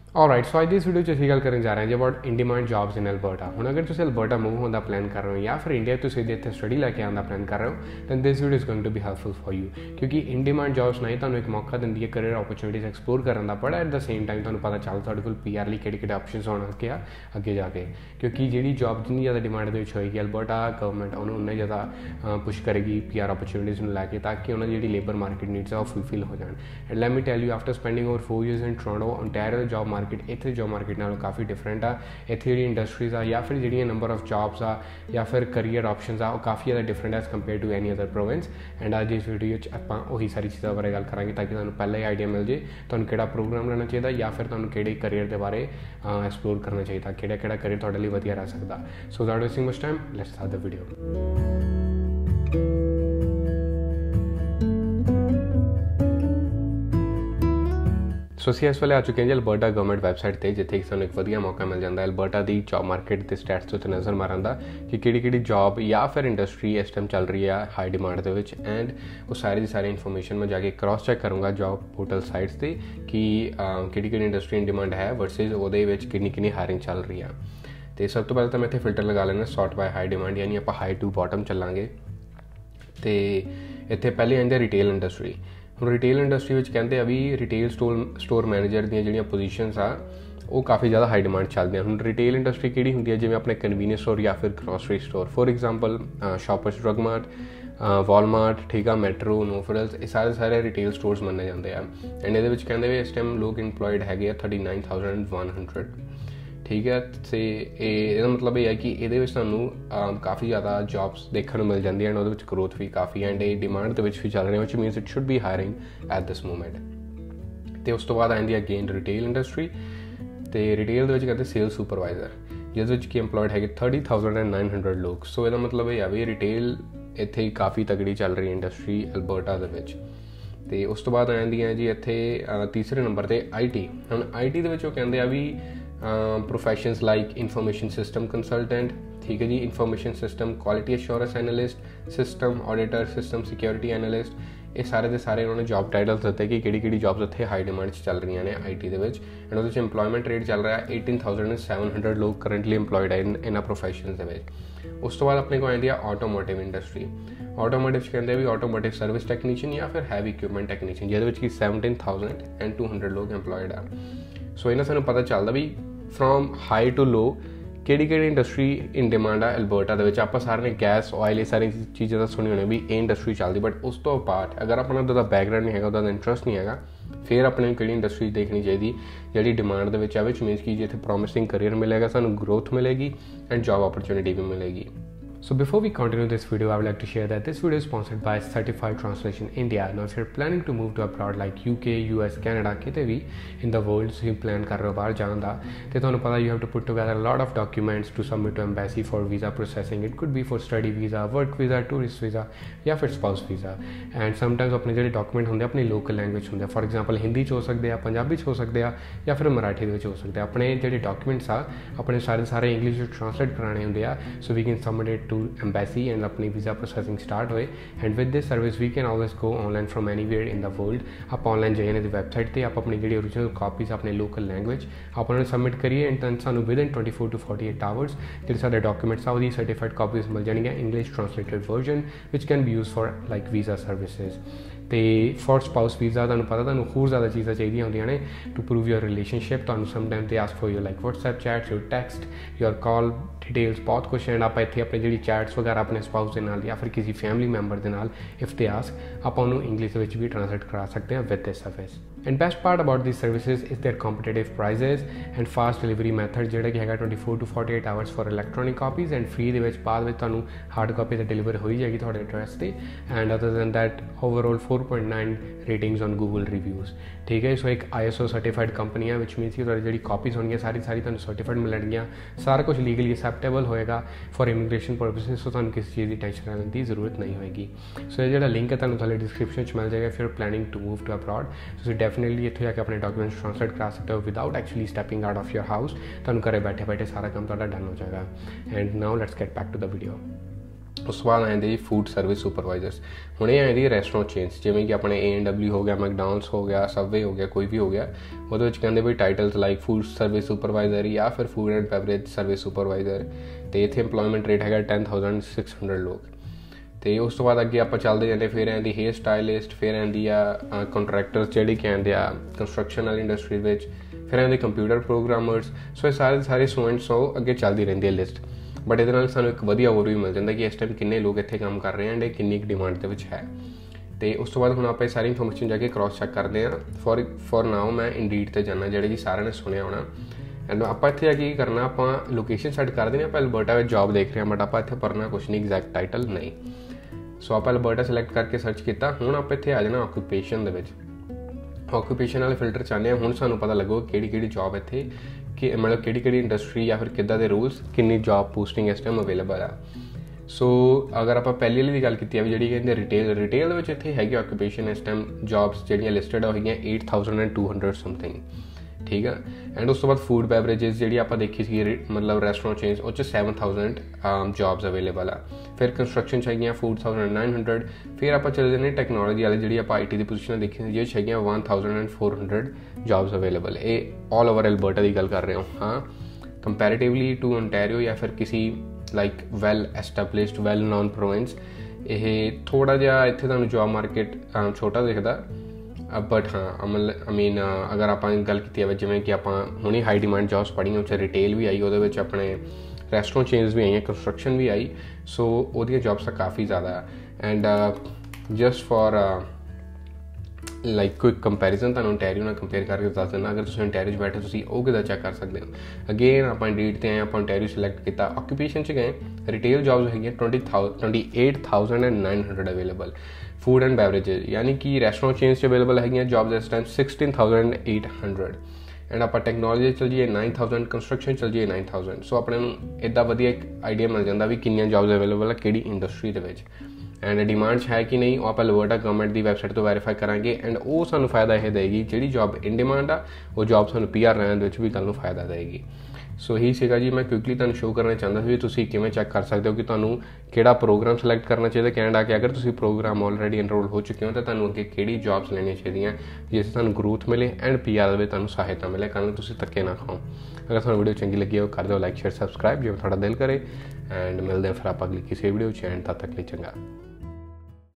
Alright so अज इस video च गल करन जा रहे हैं about in demand jobs in Alberta. हुण अगर तुसीं अल्बर्टा मूव होने का प्लान कर रहे हो या फिर इंडिया तुसीं इत्थे स्टडी लैके आने का प्लान कर रहे हो then this video is going to be helpful for you, क्योंकि इन डिमांड जॉब्स ना ही तुहानूं एक मौका दिंदी है करियर अपॉर्चुनिटीज़ एक्सप्लोर करने का, but at the same time तुहानूं पता चलदा तुहाडे कोल PR लई किहड़े ऑप्शनस होने के अगे जाके, क्योंकि जी जॉब जिन्नी ज़्यादा डिमांड दे होएगी अल्बर्टा गवर्नमेंट उन्हें ज़्यादा पुश करेगी PR अपॉर्चुनिटीज़ लैके, ताकि उन्होंने जी लेबर मार्केट नीड्स है फुलफिल हो जाए। And let me tell you after spending over 4 years in Toronto Ontario job market इत्थे जॉब मार्केट नालों काफ़ी डिफरेंट आ। इत्थे जी इंडस्ट्रीज़ आ या फिर जी नंबर ऑफ जॉब्स आ या फिर करियर ऑप्शंस आ काफ़ी ज़्यादा different as compare to any other province. And अज इस वीडियो आपां उही सारी चीज़ों बारे गल करांगे ताकि तुहानूं पहले ही आइडिया मिल जाए तुहानूं किहड़ा प्रोग्राम लेना चाहिए या फिर तुहानूं किहड़े करियर के बारे एक्सप्लोर करना चाहिए, किहड़ा करियर तुहाडे लई वधिया रह सकदा। So without wasting much time let's start the video. So ਅਸੀਂ ਇਸ ਵੇਲੇ ਆ ਚੁੱਕੇ ਹਾਂ ਜੀ ਅਲਬਰਟਾ ਗਵਰਨਮੈਂਟ ਵੈਬਸਾਈਟ ਤੇ, ਜਿੱਥੇ ਕਿ ਸਾਨੂੰ ਇੱਕ ਵਧੀਆ ਮੌਕਾ ਮਿਲ ਜਾਂਦਾ ਹੈ ਅਲਬਰਟਾ ਦੀ ਜੌਬ ਮਾਰਕੀਟ ਦੇ ਸਟੈਟਸ ਉੱਤੇ ਨਜ਼ਰ ਮਾਰਨ ਦਾ ਕਿ ਕਿਹੜੀ ਜੌਬ ਜਾਂ ਫਿਰ ਇੰਡਸਟਰੀ ਇਸ ਟਾਈਮ ਚੱਲ ਰਹੀ ਆ ਹਾਈ ਡਿਮਾਂਡ ਦੇ ਵਿੱਚ। ਐਂਡ ਉਹ ਸਾਰੀ ਦੀ ਸਾਰੀ ਇਨਫੋਰਮੇਸ਼ਨ ਮੈਂ ਜਾ ਕੇ ਕ੍ਰਾਸ ਚੈੱਕ ਕਰੂੰਗਾ ਜੌਬ ਪੋਰਟਲ ਸਾਈਟਸ 'ਤੇ ਕਿ ਕਿਹੜੀ ਇੰਡਸਟਰੀ ਇਨ ਡਿਮਾਂਡ ਹੈ ਵਰਸਿਸ ਉਹਦੇ ਵਿੱਚ ਕਿੰਨੀ ਹਾਇਰਿੰਗ ਚੱਲ ਰਹੀ ਆ। ਅਤੇ ਸਭ ਤੋਂ ਪਹਿਲਾਂ ਤਾਂ ਮੈਂ ਇੱਥੇ ਫਿਲਟਰ ਲਗਾ ਲੈਣਾ ਸੌਰਟ ਬਾਏ ਹਾਈ ਡਿਮਾਂਡ, ਯਾਨੀ ਆਪਾਂ ਹਾਈ ਟੂ ਬਾਟਮ ਚੱਲਾਂਗੇ। ਅਤੇ ਇੱਥੇ ਪਹਿਲੇ ਆਉਂਦੇ ਰਿਟੇਲ ਇੰਡਸਟਰੀ। ਹੁਣ ਰਿਟੇਲ ਇੰਡਸਟਰੀ ਵਿੱਚ ਕਹਿੰਦੇ ਆ ਵੀ ਰਿਟੇਲ ਸਟੋਰ ਮੈਨੇਜਰ ਦੀਆਂ ਜਿਹੜੀਆਂ ਪੋਜੀਸ਼ਨਸ ਆ ਉਹ ਕਾਫੀ ਜ਼ਿਆਦਾ ਹਾਈ ਡਿਮਾਂਡ ਚੱਲਦੀਆਂ। ਹੁਣ ਰਿਟੇਲ ਇੰਡਸਟਰੀ ਕਿਹੜੀ ਹੁੰਦੀ ਹੈ, ਜਿਵੇਂ ਆਪਣੇ ਕਨਵੀਨੀਅੰਸ ਸਟੋਰ ਜਾਂ ਫਿਰ grocery store, for example Shoppers Drug Mart, Walmart, ਠੀਕ ਆ, ਮੈਟਰੋ, ਨੋਫਰਲਸ, ਇਹ ਸਾਰੇ ਰਿਟੇਲ ਸਟੋਰਸ ਮੰਨੇ ਜਾਂਦੇ ਆ। ਐਂਡ ਇਹਦੇ ਵਿੱਚ ਕਹਿੰਦੇ ਵੀ ਇਸ ਟਾਈਮ ਲੋਕ ਇੰਪਲੋਇਡ ਹੈਗੇ ਆ 39,100, ਠੀਕ ਹੈ। ਅਤੇ ਇਹਦਾ ਮਤਲਬ ਇਹ ਹੈ ਕਿ ਇਹਦੇ ਵਿੱਚ ਤੁਹਾਨੂੰ ਕਾਫੀ ਜ਼ਿਆਦਾ ਜੌਬਸ ਦੇਖਣ ਨੂੰ ਮਿਲ ਜਾਂਦੀਆਂ, ਉਹਦੇ ਵਿੱਚ ਗਰੋਥ ਵੀ ਕਾਫੀ ਐਂਡ ਇਹ ਡਿਮਾਂਡ ਦੇ ਵਿੱਚ ਵੀ ਚੱਲ ਰਿਹਾ, which means it should be hiring at this moment. ਅਤੇ ਉਸ ਤੋਂ ਬਾਅਦ ਆਉਂਦੀ ਅਗੇਨ ਰਿਟੇਲ ਇੰਡਸਟਰੀ, ਅਤੇ ਰਿਟੇਲ ਦੇ ਵਿੱਚ ਕਹਿੰਦੇ ਸੇਲ ਸੁਪਰਵਾਈਜ਼ਰ, ਜਿਹਦੇ ਵਿੱਚ ਕਿ ਇੰਪਲੋਇਡ ਹੈਗੇ 30,900 ਲੋਕ। ਸੋ ਇਹਦਾ ਮਤਲਬ ਇਹ ਆ ਵੀ ਰਿਟੇਲ ਇੱਥੇ ਕਾਫੀ ਤਗੜੀ ਚੱਲ ਰਹੀ ਇੰਡਸਟਰੀ ਅਲਬਰਟਾ ਦੇ ਵਿੱਚ। ਅਤੇ ਉਸ ਤੋਂ ਬਾਅਦ ਆਉਂਦੀਆਂ ਜੀ ਇੱਥੇ ਤੀਸਰੇ ਨੰਬਰ 'ਤੇ IT। ਹੁਣ IT ਦੇ ਵਿੱਚ ਉਹ ਕਹਿੰਦੇ ਆ ਵੀ professions like information system consultant, ਠੀਕ ਹੈ ਜੀ, information system quality assurance analyst, system auditor, system security analyst, ਇਹ ਸਾਰੇ ਦੇ ਸਾਰੇ ਉਹਨਾਂ ਨੇ ਜੌਬ ਟਾਈਟਲਸ ਦਿੱਤੇ ਕਿ ਕਿਹੜੀ ਜੌਬਸ ਉੱਥੇ ਹਾਈ ਡਿਮਾਂਡ 'ਚ ਚੱਲ ਰਹੀਆਂ ਨੇ IT ਦੇ ਵਿੱਚ। ਐਂਡ ਉਹਦੇ 'ਚ ਇੰਪਲੋਇਮੈਂਟ ਰੇਟ ਚੱਲ ਰਿਹਾ 18,700 ਲੋਕ ਕਰੰਟਲੀ ਇੰਪਲੋਇਡ ਹੈ ਇਹਨਾਂ ਪ੍ਰੋਫੈਸ਼ਨਸ ਦੇ ਵਿੱਚ। ਉਸ ਤੋਂ ਬਾਅਦ ਆਪਣੇ ਕੋਲ ਆਉਂਦੀ ਆ ਆਟੋਮੋਟਿਵ ਇੰਡਸਟਰੀ। ਆਟੋਮੋਟਿਵ 'ਚ ਕਹਿੰਦੇ ਵੀ ਆਟੋਮੋਟਿਵ ਸਰਵਿਸ ਟੈਕਨੀਸ਼ੀਅਨ ਜਾਂ ਫਿਰ ਹੈਵੀ ਇਕੁਇਪਮੈਂਟ ਟੈਕਨੀਸ਼ੀਅਨ, ਜਿਹਦੇ ਵਿੱਚ ਕਿ 17,200 ਲੋਕ ਇੰਪਲੋਇਡ ਆ। ਸੋ ਇਹਨਾਂ ਸਾਨੂੰ ਪਤਾ ਚੱਲਦਾ ਵੀ ਫਰੋਮ ਹਾਈ ਟੂ ਲੋ ਕਿਹੜੀ ਇੰਡਸਟਰੀ ਇਨ ਡਿਮਾਂਡ ਆ ਅਲਬਰਟਾ ਦੇ ਵਿੱਚ। ਆਪਾਂ ਸਾਰਿਆਂ ਨੇ ਗੈਸ, ਆਇਲ, ਇਹ ਸਾਰੀਆਂ ਚੀਜ਼ਾਂ ਤਾਂ ਸੁਣੀ ਹੋਣੀ ਵੀ ਇਹ ਇੰਡਸਟਰੀ ਚੱਲਦੀ, ਬਟ ਉਸ ਤੋਂ ਪਾਰਟ ਅਗਰ ਆਪਣਾ ਉਹਦਾ ਬੈਕਗਰਾਊਂਡ ਨਹੀਂ ਹੈਗਾ, ਉਹਦਾ ਇੰਟਰਸਟ ਨਹੀਂ ਹੈਗਾ, ਫਿਰ ਆਪਣੇ ਨੂੰ ਕਿਹੜੀ ਇੰਡਸਟਰੀ ਦੇਖਣੀ ਚਾਹੀਦੀ ਜਿਹੜੀ ਡਿਮਾਂਡ ਦੇ ਵਿੱਚ ਆ, ਵਿਚ ਮੀਨਸ ਕਿ ਜਿੱਥੇ ਪ੍ਰੋਮਿਸਿੰਗ ਕਰੀਅਰ ਮਿਲੇਗਾ, ਸਾਨੂੰ ਗਰੋਥ ਮਿਲੇਗੀ ਐਂਡ ਜੌਬ ਆਪਰਚੁਨਿਟੀ ਵੀ ਮਿਲੇਗੀ। So before we continue this video, I would like to share that this video is sponsored by Certified Translation India. Now if you're planning to move to abroad like UK, US, Canada, किते भी in the world ਤੁਸੀਂ plan ਕਰ ਰਹੇ ਹੋ ਬਾਹਰ ਜਾਣ ਦਾ, ਤੇ ਤੁਹਾਨੂੰ ਪਤਾ you have to put together a lot of documents to submit to embassy for visa processing. It could be for study visa, work visa, tourist visa ਜਾਂ ਫਿਰ spouse visa. And sometimes ਆਪਣੇ ਜਿਹੜੇ ਡਾਕੂਮੈਂਟ ਹੁੰਦੇ ਆਪਣੀ local language ਹੁੰਦੇ ਆ, for example Hindi 'ਚ ਹੋ ਸਕਦੇ ਆ, ਪੰਜਾਬੀ 'ਚ ਹੋ ਸਕਦੇ ਆ ਜਾਂ ਫਿਰ ਮਰਾਠੀ ਦੇ ਵਿੱਚ ਹੋ ਸਕਦੇ ਆ। ਆਪਣੇ ਜਿਹੜੇ ਡਾਕੂਮੈਂਟਸ ਆ ਆਪਣੇ ਸਾਰੇ ਇੰਗਲਿਸ਼ ਵਿੱਚ ਟ੍ਰਾਂਸਲੇਟ ਕਰਾਉਣੇ ਹੁੰਦੇ ਆ, so we can submit it to embassy and अपनी visa processing start होए। and with this service we can always go online from anywhere in the world। आप ऑनलाइन जाइए ना वेबसाइट पर, आप अपनी जी ओरिजिनल कापीज अपने लोकल लैंग्वेज आप उन्होंने सबमिट करिए एंड दैन सानू विदिन 24 to 48 आवर्स जो सारे डॉक्यूमेंट्स आ वो सर्टिफाइड कापीज मिल जाएंगे English translated version which can be use for like visa services. तो फॉर स्पाउस वीज़ा तुहानूं पता तुहानूं होर ज़्यादा चीज़ां चाहिए होंदियां ने टू प्रूव योर रिलेशनशिप। तुहानूं sometime they ask for your like WhatsApp chats, your text, your call details, बहुत कुछ एंड आप इत्थे अपने जिहड़ी चैट्स वगैरह अपने स्पाउस के नाल या फिर किसी फैमिली मैंबर के नाल इफ दे आस्क आप उन्होंने इंग्लिश विच भी ट्रांसलेट करा सकते हैं with this service. And best part about this services is their competitive prices and fast delivery method जिहड़ा कि हैगा 24 to 48 hours for electronic copies and free दे विच बाद विच तुहानूं हार्ड कापी तो डिलीवर हो ही जाएगी तुहाडे एड्रैस ते। And other than that overall 4.9 ratings on Google reviews, ठीक है। सो एक ISO सर्टिफाइड कंपनी है विच मीनस कि जी कॉपीज़ होंगी सारी तुहानूं सर्टिफाइड मिलणगियां, सारा कुछ लीगली एक्सैप्टेबल होएगा फॉर इमीग्रेशन पर्पसेज। सो तुहानूं किसी चीज़ की टेंशन लेने की जरूरत नहीं होएगी। सो ये जो लिंक है तुहानूं थल्ले डिस्क्रिप्शन मिल जाएगा। फिर planning to move to abroad तुसीं डेफिनेटली इत्थे जाके अपने डॉक्यूमेंट्स ट्रांसलेट करा सकते हो without actually stepping out of your house. तुहानूं घरे बैठे बैठे सारा काम तुहाडा डन हो जाएगा। And now let's get back to the video. ਉਸ ਤੋਂ ਬਾਅਦ ਆ ਜਾਂਦੇ ਜੀ ਫੂਡ ਸਰਵਿਸ ਸੁਪਰਵਾਈਜ਼ਰਸ। ਹੁਣ ਇਹ ਆਉਂਦੀ ਰੈਸਟੋਰੈਂਟ ਚੇਨਸ, ਜਿਵੇਂ ਕਿ ਆਪਣੇ A&W ਹੋ ਗਿਆ, ਮੈਕਡੋਨਲਡਸ ਹੋ ਗਿਆ, ਸਬਵੇ ਹੋ ਗਿਆ, ਕੋਈ ਵੀ ਹੋ ਗਿਆ, ਉਹਦੇ ਵਿੱਚ ਕਹਿੰਦੇ ਵੀ titles like food service supervisor ਜਾਂ ਫਿਰ food and beverage service supervisor. ਅਤੇ ਇੱਥੇ ਇੰਪਲੋਇਮੈਂਟ ਰੇਟ ਹੈਗਾ 10,600 ਲੋਕ। ਅਤੇ ਉਸ ਤੋਂ ਬਾਅਦ ਅੱਗੇ ਆਪਾਂ ਚੱਲਦੇ ਜਾਂਦੇ, ਫਿਰ ਆਉਂਦੀ ਹੇਅਰ ਸਟਾਈਲਿਸਟ, ਫਿਰ ਆਉਂਦੀ ਆ ਕੰਟਰੈਕਟਰਸ ਜਿਹੜੀ ਕਹਿੰਦੇ ਆ ਕੰਸਟਰਕਸ਼ਨ ਵਾਲੀ ਇੰਡਸਟਰੀ ਵਿੱਚ, ਫਿਰ ਆਉਂਦੇ ਕੰਪਿਊਟਰ ਪ੍ਰੋਗਰਾਮਰਸ। ਸੋ ਇਹ ਸਾਰੇ 100 ਐਂਡ 100 ਅੱਗੇ ਚੱਲਦੀ ਰਹਿੰਦੀ ਹੈ ਲਿਸਟ। ਬਟ ਇਹਦੇ ਨਾਲ ਸਾਨੂੰ ਇੱਕ ਵਧੀਆ ਓਵਰਵਿਊ ਮਿਲ ਜਾਂਦਾ ਕਿ ਇਸ ਟਾਈਮ ਕਿੰਨੇ ਲੋਕ ਇੱਥੇ ਕੰਮ ਕਰ ਰਹੇ ਹਨ ਅਤੇ ਕਿੰਨੀ ਕੁ ਡਿਮਾਂਡ ਦੇ ਵਿੱਚ ਹੈ। ਅਤੇ ਉਸ ਤੋਂ ਬਾਅਦ ਹੁਣ ਆਪਾਂ ਇਹ ਸਾਰੀ ਇਨਫੋਰਮੇਸ਼ਨ ਜਾ ਕੇ ਕ੍ਰੋਸ ਚੈੱਕ ਕਰਦੇ ਹਾਂ। ਫੋਰ ਨਾਓ ਮੈਂ ਇੰਡੀਡ 'ਤੇ ਜਾਣਾ, ਜਿਹੜੇ ਕਿ ਸਾਰਿਆਂ ਨੇ ਸੁਣਿਆ ਹੋਣਾ। ਐਂਡ ਆਪਾਂ ਇੱਥੇ ਜਾ ਕੇ ਕੀ ਕਰਨਾ, ਆਪਾਂ ਲੋਕੇਸ਼ਨ ਸੈੱਟ ਕਰ ਦਿੰਦੇ ਹਾਂ। ਆਪਾਂ ਅਲਬਰਟਾ ਵਿੱਚ ਜੋਬ ਦੇਖ ਰਹੇ ਹਾਂ, ਬਟ ਆਪਾਂ ਇੱਥੇ ਭਰਨਾ ਕੁਛ ਨਹੀਂ, ਐਗਜ਼ੈਕਟ ਟਾਈਟਲ ਨਹੀਂ। ਸੋ ਆਪਾਂ ਅਲਬਰਟਾ ਸਿਲੈਕਟ ਕਰਕੇ ਸਰਚ ਕੀਤਾ। ਹੁਣ ਆਪਾਂ ਇੱਥੇ ਆ ਜਾਣਾ ਆਕੂਪੇਸ਼ਨ ਦੇ ਵਿੱਚ। ਆਕੂਪੇਸ਼ਨ ਵਾਲੇ ਫਿਲਟਰ ਚਾਹੁੰਦੇ ਹਾਂ। ਹੁਣ ਸਾਨੂੰ ਪਤਾ ਲੱਗੋ ਕਿਹੜੀ ਜੋਬ ਇੱਥੇ ਕਿ ਮਤਲਬ ਕਿਹੜੀ ਇੰਡਸਟਰੀ ਜਾਂ ਫਿਰ ਕਿੱਦਾਂ ਦੇ ਰੂਲਸ, ਕਿੰਨੀ ਜੋਬ ਪੋਸਟਿੰਗ ਇਸ ਟਾਈਮ ਅਵੇਲੇਬਲ ਆ। ਸੋ ਅਗਰ ਆਪਾਂ ਪਹਿਲੀ ਵਾਲੀ ਦੀ ਗੱਲ ਕੀਤੀ ਆ ਵੀ ਜਿਹੜੀ ਕਹਿੰਦੇ ਰਿਟੇਲ ਦੇ ਵਿੱਚ ਇੱਥੇ ਹੈਗੀ ਆਕੂਪੇਸ਼ਨ ਇਸ ਟਾਈਮ ਜੋਬਸ ਜਿਹੜੀਆਂ ਲਿਸਟਡ ਹੋ ਗਈਆਂ 8,200 ਸਮਥਿੰਗ, ਠੀਕ ਆ। ਐਂਡ ਉਸ ਤੋਂ ਬਾਅਦ ਫੂਡ ਬੈਵਰੇਜਸ ਜਿਹੜੀ ਆਪਾਂ ਦੇਖੀ ਸੀ ਮਤਲਬ ਰੈਸਟੋਰੈਂਟ ਚੇਨਸ, ਉਹ 'ਚ 7,000 ਜੋਬਸ ਅਵੇਲੇਬਲ ਆ। ਫਿਰ ਕੰਸਟਰਕਸ਼ਨ 'ਚ ਹੈਗੀਆਂ 4,900। ਫਿਰ ਆਪਾਂ ਚਲੇ ਜਾਂਦੇ ਟੈਕਨੋਲੋਜੀ ਵਾਲੇ, ਜਿਹੜੀ ਆਪਾਂ IT ਦੀ ਪੋਜੀਸ਼ਨਾਂ ਦੇਖੀ ਸੀ, ਜਿਹਦੇ 'ਚ ਹੈਗੀਆਂ 1,400 ਜੋਬਸ ਅਵੇਲੇਬਲ। ਇਹ ਆਲ ਓਵਰ ਅਲਬਰਟਾ ਦੀ ਗੱਲ ਕਰ ਰਹੇ ਹਾਂ। ਹਾਂ, ਕੰਪੈਰੇਟਿਵਲੀ ਟੂ ਓਨਟਾਰੀਓ ਜਾਂ ਫਿਰ ਕਿਸੇ like well established well known province, ਇਹ ਥੋੜ੍ਹਾ ਜਿਹਾ ਇੱਥੇ ਤੁਹਾਨੂੰ ਜੋਬ ਮਾਰਕੀਟ ਛੋਟਾ ਦਿਖਦਾ। ਬਟ ਹਾਂ ਅਗਰ ਆਪਾਂ ਗੱਲ ਕੀਤੀ ਜਾਵੇ, ਜਿਵੇਂ ਕਿ ਆਪਾਂ ਹੁਣੇ ਹਾਈ ਡਿਮਾਂਡ ਜੋਬਸ ਪੜ੍ਹੀਆਂ, ਉਹ 'ਚ ਰਿਟੇਲ ਵੀ ਆਈ, ਉਹਦੇ ਵਿੱਚ ਆਪਣੇ ਰੈਸਟੋਰੈਂਟ ਚੇਨਸ ਵੀ ਆਈਆਂ, ਕੰਸਟਰਕਸ਼ਨ ਵੀ ਆਈ। ਸੋ ਉਹਦੀਆਂ ਜੋਬਸ ਤਾਂ ਕਾਫੀ ਜ਼ਿਆਦਾ। ਐਂਡ ਜਸਟ ਫॉर ਲਾਈਕ ਕੋਈ ਕੰਪੈਰੀਜ਼ਨ ਤੁਹਾਨੂੰ ਓਨਟਾਰੀਓ ਨਾਲ ਕੰਪੇਅਰ ਕਰਕੇ ਦੱਸ ਦਿੰਦਾ। ਅਗਰ ਤੁਸੀਂ ਓਨਟਾਰੀਓ 'ਚ ਬੈਠੇ, ਤੁਸੀਂ ਉਹ ਕਿੱਦਾਂ ਚੈੱਕ ਕਰ ਸਕਦੇ ਹੋ। ਅਗੇਨ ਆਪਾਂ ਇੰਡੀਡ 'ਤੇ ਆਏ, ਆਪਾਂ ਓਨਟਾਰੀਓ ਸਿਲੈਕਟ ਕੀਤਾ। ਆਕੂਪੇਸ਼ਨ 'ਚ ਗਏ, ਰਿਟੇਲ ਜੋਬਸ ਹੈਗੀਆਂ 28,900 ਅਵੇਲੇਬਲ। ਫੂਡ ਐਂਡ ਬੈਵਰੇਜਸ ਯਾਨੀ ਕਿ ਰੈਸਟੋਰੈਂਟ ਚੇਨਸ 'ਚ ਅਵੇਲੇਬਲ ਹੈਗੀਆਂ ਜੋਬਸ ਇਸ ਟਾਈਮ 16,800। ਐਂਡ ਆਪਾਂ ਟੈਕਨੋਲੋਜੀ ਚੱਲ ਜਾਈਏ 9,000, ਕੰਸਟਰਕਸ਼ਨ ਚੱਲ ਜਾਈਏ 9,000। ਸੋ ਆਪਣੇ ਨੂੰ ਇੱਦਾਂ ਵਧੀਆ ਇੱਕ ਆਈਡੀਆ ਮਿਲ ਜਾਂਦਾ ਵੀ ਕਿੰਨੀਆਂ ਜੋਬਸ ਅਵੇਲੇਬਲ ਆ ਕਿਹੜੀ ਇੰਡਸਟਰੀ ਦੇ ਵਿੱਚ, ਐਂਡ ਡਿਮਾਂਡ ਹੈ ਕਿ ਨਹੀਂ। ਉਹ ਆਪਾਂ ਅਲਬਰਟਾ ਗਵਰਨਮੈਂਟ ਦੀ ਵੈਬਸਾਈਟ ਤੋਂ ਵੈਰੀਫਾਈ ਕਰਾਂਗੇ। ਐਂਡ ਉਹ ਸਾਨੂੰ ਫਾਇਦਾ ਇਹ ਦੇਗੀ, ਜਿਹੜੀ ਜੋਬ ਇਨ ਡਿਮਾਂਡ ਆ ਉਹ ਜੋਬ ਸਾਨੂੰ PR ਰਹਿਣ ਦੇ ਵਿੱਚ ਵੀ ਕੱਲ੍ਹ ਨੂੰ ਫਾਇਦਾ ਦੇਗੀ। ਸੋ ਇਹੀ ਸੀਗਾ ਜੀ, ਮੈਂ ਕੁਇਕਲੀ ਤੁਹਾਨੂੰ ਸ਼ੋਅ ਕਰਨਾ ਚਾਹੁੰਦਾ ਸੀ ਵੀ ਤੁਸੀਂ ਕਿਵੇਂ ਚੈੱਕ ਕਰ ਸਕਦੇ ਹੋ ਕਿ ਤੁਹਾਨੂੰ ਕਿਹੜਾ ਪ੍ਰੋਗਰਾਮ ਸਿਲੈਕਟ ਕਰਨਾ ਚਾਹੀਦਾ ਕੈਨੇਡਾ ਕੇ। ਅਗਰ ਤੁਸੀਂ ਪ੍ਰੋਗਰਾਮ ਆਲਰੇਡੀ ਐਨਰੋਲ ਹੋ ਚੁੱਕੇ ਹੋ ਤਾਂ ਤੁਹਾਨੂੰ ਅੱਗੇ ਕਿਹੜੀ ਜੋਬਸ ਲੈਣੀਆਂ ਚਾਹੀਦੀਆਂ ਜਿਸ ਤੋਂ ਤੁਹਾਨੂੰ ਗਰੋਥ ਮਿਲੇ ਐਂਡ PR ਦੇ ਤੁਹਾਨੂੰ ਸਹਾਇਤਾ ਮਿਲੇ, ਕੱਲ੍ਹ ਤੁਸੀਂ ਧੱਕੇ ਨਾ ਖਾਓ। ਅਗਰ ਤੁਹਾਨੂੰ ਵੀਡੀਓ ਚੰਗੀ ਲੱਗੀ ਹੋ ਕਰ ਦਿਓ ਲਾਈਕ, ਸ਼ੇਅਰ, ਸਬਸਕ੍ਰਾਈਬ ਜਿਵੇਂ ਤੁਹਾਡਾ ਦਿਲ ਕਰੇ। ਐਂਡ ਮਿਲਦੇ ਹਾਂ ਫਿਰ ਆਪਾਂ ਅਗਲੀ ਕਿਸੇ ਵੀਡੀਓ 'ਚ। ਐਂਡ ਤਦ ਤੱਕ ਲਈ ਚੰਗਾ।